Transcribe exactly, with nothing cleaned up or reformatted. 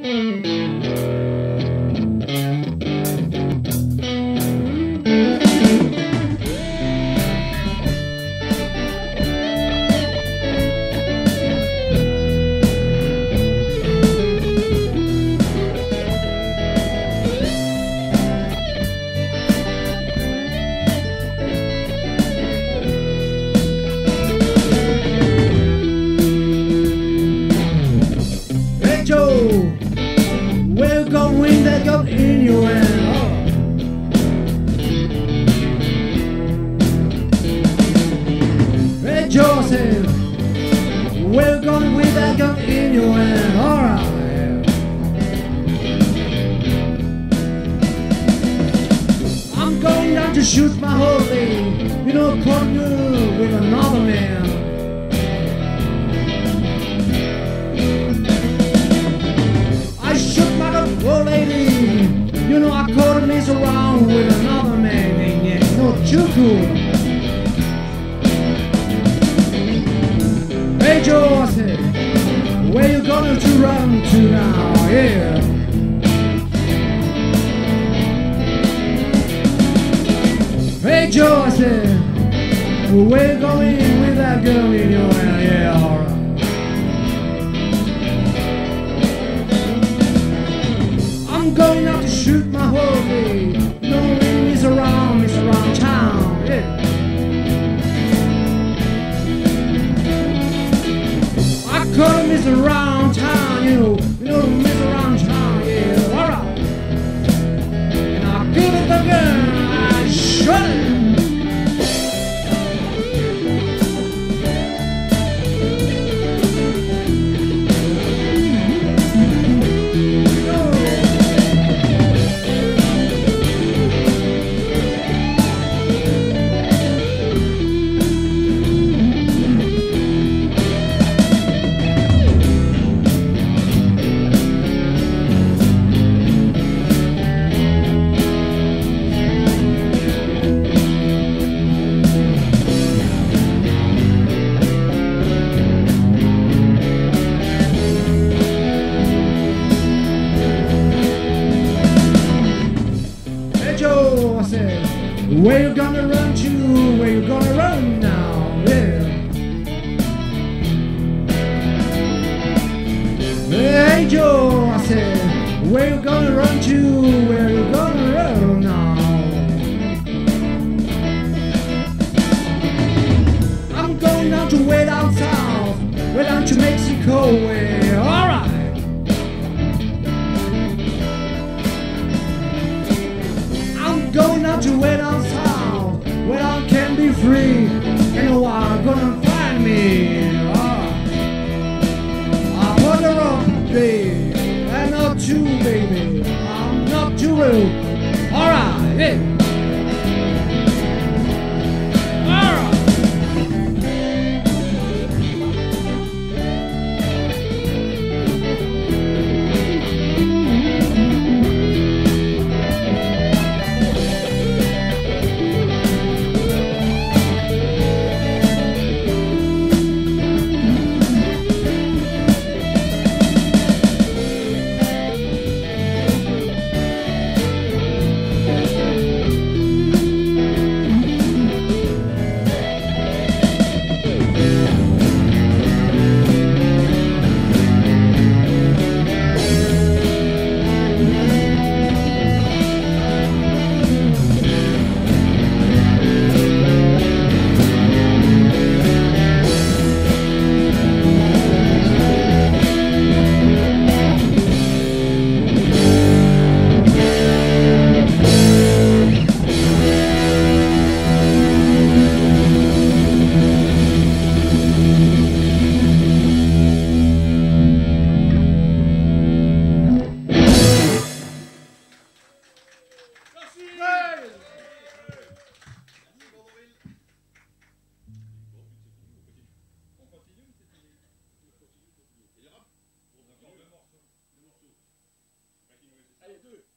We're gonna win that gun in your hand. Hey Joseph, we're gonna win that gun in your hand. Alright. I'm going down to shoot my holy, you know, corner with another man. Oh lady, you know I caught a mess around with another man, and yeah, not too cool. Hey Joe, I said, where you gonna to run to now, yeah. Hey Joe, I said, where you going with that girl in your hand, yeah, alright. I'm going out to shoot my holy. No ring is around, it's around town. Yeah. I call him is around town, you know, you know him is around town, yeah. Alright. And I give it the gun, I shot it. I said, where you gonna run to? Where you gonna run now? Yeah. Hey Joe, I said, where you gonna run to? Where you gonna run now? I'm going down to way down south, way down to Mexico way. Alright. Going out to way down south, where I can be free, and you are gonna find me. Oh. I put her up, baby, and not too, baby. I'm not too rude. Alright, yeah. Allez, deux.